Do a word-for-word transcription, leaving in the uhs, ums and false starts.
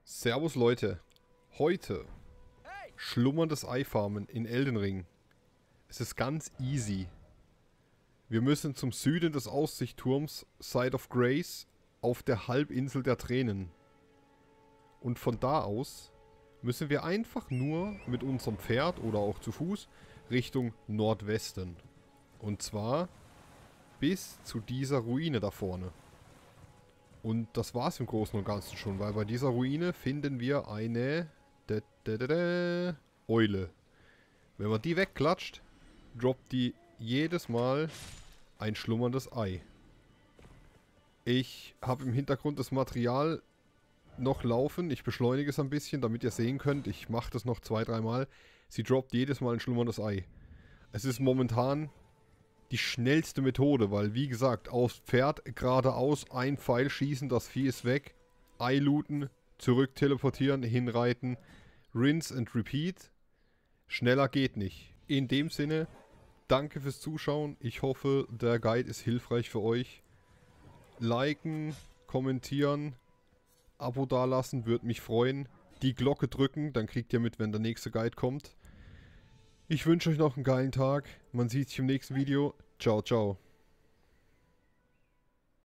Servus Leute, heute schlummerndes Ei farmen in Elden Ring. Es ist ganz easy. Wir müssen zum Süden des Aussichtsturms Side of Grace auf der Halbinsel der Tränen. Und von da aus müssen wir einfach nur mit unserem Pferd oder auch zu Fuß Richtung Nordwesten. Und zwar bis zu dieser Ruine da vorne. Und das war's im Großen und Ganzen schon, weil bei dieser Ruine finden wir eine da, da, da, da, Eule. Wenn man die wegklatscht, droppt die jedes Mal ein schlummerndes Ei. Ich habe im Hintergrund das Material noch laufen. Ich beschleunige es ein bisschen, damit ihr sehen könnt. Ich mache das noch zwei, dreimal. Sie droppt jedes Mal ein schlummerndes Ei. Es ist momentan die schnellste Methode, weil wie gesagt, aufs Pferd geradeaus, ein Pfeil schießen, das Vieh ist weg, Ei looten, zurück teleportieren, hinreiten, rinse and repeat. Schneller geht nicht. In dem Sinne, danke fürs Zuschauen. Ich hoffe, der Guide ist hilfreich für euch. Liken, kommentieren, Abo dalassen, würde mich freuen. Die Glocke drücken, dann kriegt ihr mit, wenn der nächste Guide kommt. Ich wünsche euch noch einen geilen Tag. Man sieht sich im nächsten Video. Ciao, ciao.